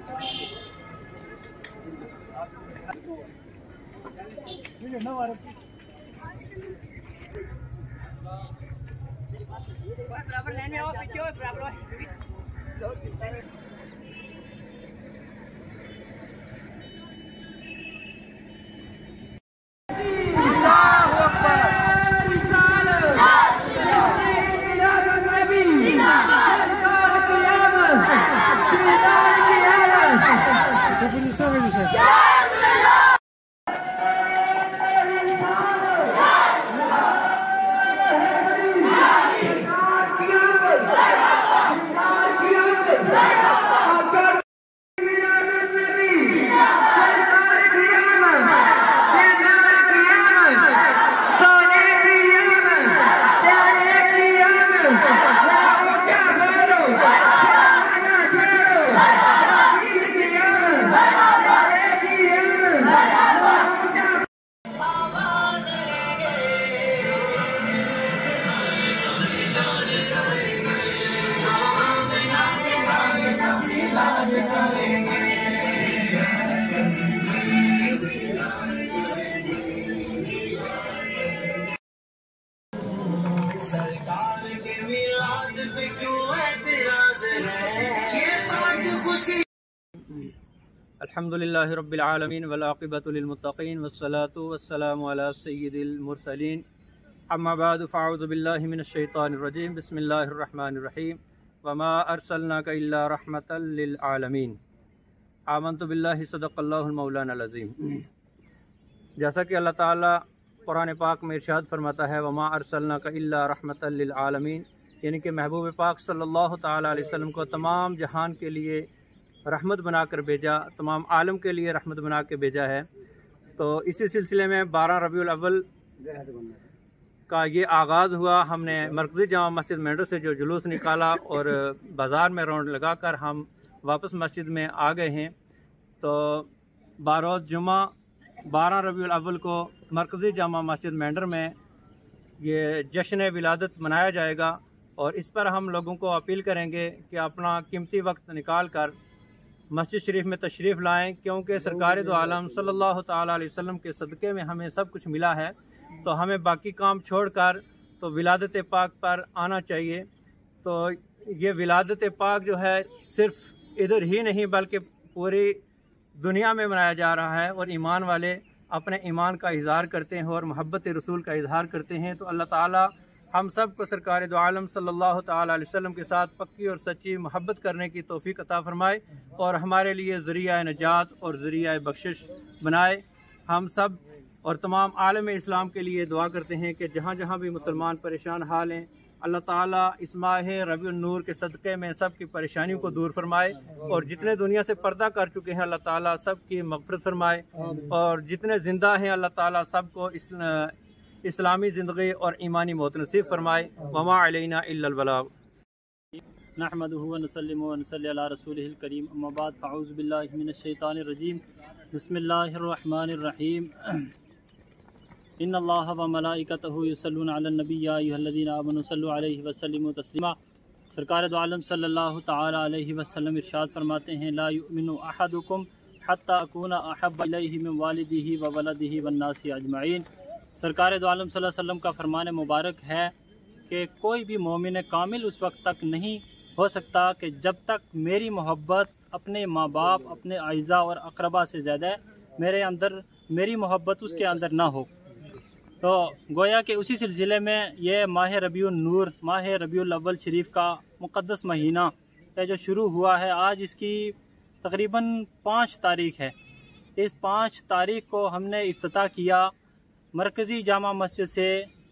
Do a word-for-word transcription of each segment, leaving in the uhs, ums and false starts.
बराबर लेने आओ, पीछे हो बराबर। अल्हम्दुलिल्लाहि रब्बिल आलमीन वल आक़िबतु लिल मुत्तक़ीन वस्सलातु वस्सलामु अला सय्यिदिल मुरसलीन अम्मा बअद फ़अऊज़ु बिल्लाहि मिनश शैतानिर रजीम बिस्मिल्लाहिर रहमानिर रहीम वमा अर्सलनाका इल्ला रहमतल लिल आलमीन आमन्तु बिल्लाहि सदक़ल्लाहुल मौलाना अज़ीम। जैसा कि अल्लाह ताला कुरान पाक में इरशाद फरमाता है, वमा अर्सलनाका इल्ला रहमतल लिल आलमीन, यानी कि महबूब पाक सल्लल्लाहु तआला अलैहि वसल्लम को तमाम जहान के लिए रहमत बनाकर भेजा, तमाम आलम के लिए रहमत बना के भेजा है। तो इसी सिलसिले में बारह रबीउल अव्वल का ये आगाज़ हुआ। हमने मरकज़ी जामा मस्जिद मेंढर से जो जुलूस निकाला और बाज़ार में राउंड लगाकर हम वापस मस्जिद में आ गए हैं। तो बारोज़ जुमा बारह रबीउल अव्वल को मरकज़ी जामा मस्जिद मेंढर में ये जश्न विलादत मनाया जाएगा और इस पर हम लोगों को अपील करेंगे कि अपना कीमती वक्त निकाल कर मस्जिद शरीफ में तशरीफ़ लाएं, क्योंकि सरकार दो आलम सल्लल्लाहु तआला अलैहि वसल्लम के सदक़े में हमें सब कुछ मिला है। तो हमें बाकी काम छोड़कर तो विलादत पाक पर आना चाहिए। तो ये विलादत पाक जो है सिर्फ इधर ही नहीं बल्कि पूरी दुनिया में मनाया जा रहा है और ईमान वाले अपने ईमान का इज़हार करते हैं और मोहब्बत रसूल का इज़हार करते हैं। तो अल्लाह ताला हम सब को सरकार दो आलम सल्लल्लाहु तआला अलैहि वसल्लम के साथ पक्की और सच्ची मोहब्बत करने की तौफीक अता फरमाए और हमारे लिए ज़रिया नजात और ज़रिया बख्शिश बनाए। हम सब और तमाम आलम इस्लाम के लिए दुआ करते हैं कि जहाँ जहाँ भी मुसलमान परेशान हाल हैं, अल्लाह ताला इस माह रबीउन नूर के सदक़े में सब की परेशानियों को दूर फरमाए और जितने दुनिया से पर्दा कर चुके हैं अल्लाह ताला सब की मग़फ़िरत फरमाए और जितने ज़िंदा हैं अल्लाह ताला सब को इस इस्लामी ज़िंदगी और ईमानी मौत नसीब फरमाए। वमा अलैना इल्लल बलाग। नहमदुहु व नसल्लिमु व नसल्ली अला रसूलिहिल करीम, अम्मा बाद फ़अऊज़ु बिल्लाहि मिनश शैतानिर रजीम, बिस्मिल्लाहिर रहमानिर रहीम। इन्नल्लाहा व मलाइकतहु युसल्लूना अलन नबी या अय्युहल्लज़ीना आमनु सल्लु अलैहि व सल्लिमु तस्लीमा। सरकार दो आलम सल्लल्लाहु तआला अलैहि वसल्लम इरशाद फरमाते हैं, ला युमिनु अहदुकुम हत्ता अकूना अहब्बा इलैहि मिन वालिदिही व वलदिही वन नासी अजमईन। सरकार दो आलम सल्लल्लाहु अलैहि वसल्लम का फरमान मुबारक है कि कोई भी मोमिन कामिल उस वक्त तक नहीं हो सकता कि जब तक मेरी मोहब्बत अपने माँ बाप, अपने आइज़ा और अकरबा से ज़्यादा मेरे अंदर मेरी मोहब्बत उसके अंदर ना हो। तो गोया कि उसी सिलसिले में ये माह रबीउन नूर, माह रबीउल अव्वल शरीफ का मुक़द्दस महीना है जो शुरू हुआ है। आज इसकी तकरीबन पाँच तारीख़ है। इस पाँच तारीख़ को हमने इफ्तिताह किया मरकज़ी जामा मस्जिद से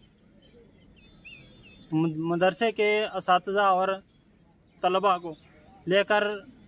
मदरसे के असातिज़ा और तलबा को लेकर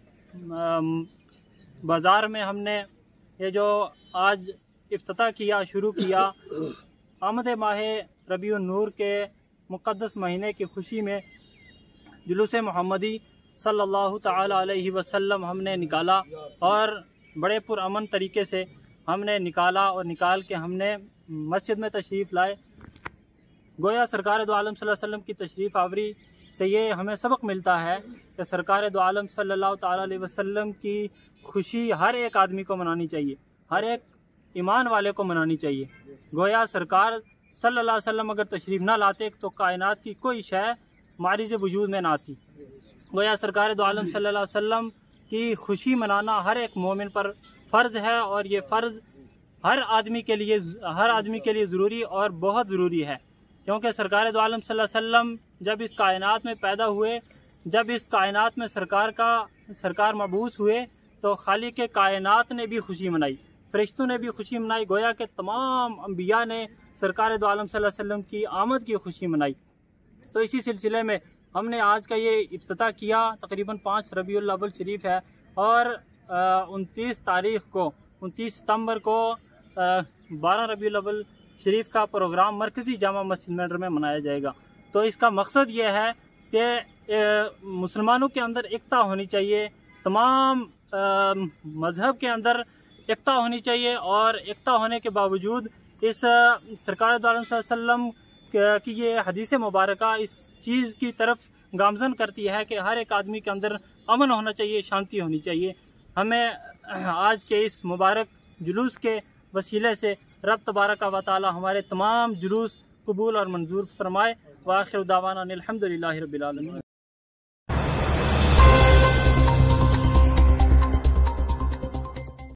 बाज़ार में हमने ये जो आज इफ्तिताह किया, शुरू किया। आमद माह रबीउन नूर के मुक़द्दस महीने की खुशी में जुलूस मोहम्मदी सल्लल्लाहु तआला अलैहि वसल्लम हमने निकाला और बड़े पुरअमन तरीके से हमने निकाला और निकाल के हमने मस्जिद में तशरीफ़ लाए। गोया सरकार दो आलम सल्लल्लाहु अलैहि वसल्लम की तशरीफ़ आवरी से ये हमें सबक मिलता है कि सरकार दो आलम सल्लल्लाहु ताला अलैहि वसल्लम की खुशी हर एक आदमी को मनानी चाहिए, हर एक ईमान वाले को मनानी चाहिए। गोया सरकार सल्लल्लाहु अलैहि वसल्लम अगर तशरीफ़ ना लाते तो कायनात की कोई शय मारिज़ वजूद में ना आती। गोया सरकार दो आलम सल्लल्लाहु अलैहि वसल्लम की खुशी मनाना हर एक मोमिन पर फ़र्ज़ है, और ये फ़र्ज़ हर आदमी के लिए हर आदमी के लिए ज़रूरी और बहुत ज़रूरी है, क्योंकि सरकार दो आलम सल्लल्लाहु अलैहि वसल्लम जब इस कायनात में पैदा हुए, जब इस कायनात में सरकार का सरकार मबूस हुए, तो खालिक के कायनात ने भी खुशी मनाई, फरिश्तों ने भी खुशी मनाई। गोया के तमाम अम्बिया ने सरकार दो आलम सल्लल्लाहु अलैहि वसल्लम की आमद की खुशी मनाई। तो इसी सिलसिले में हमने आज का ये इफ्तिताह किया। तकरीबन पाँच रबीउल अव्वल शरीफ है, और उनतीस तारीख़ को उनतीस सितंबर को बारह रबीउल अव्वल शरीफ का प्रोग्राम मरकज़ी जामा मस्जिद मेंढर में मनाया जाएगा। तो इसका मकसद ये है कि मुसलमानों के अंदर एकता होनी चाहिए, तमाम मज़हब के अंदर एकता होनी चाहिए, और एकता होने के बावजूद इस सरकार दो आलम सल्लल्लाहु अलैहि वसल्लम की ये हदीस मुबारक इस चीज़ की तरफ गामजन करती है कि हर एक आदमी के अंदर अमन होना चाहिए, शांति होनी चाहिए। हमें आज के इस मुबारक जुलूस के वसीले से रब तबारक व तआला हमारे तमाम जुलूस कबूल और मंजूर फरमाए। व आखिर दावाना अनिल हम्दुलिल्लाहि रब्बिल आलमीन।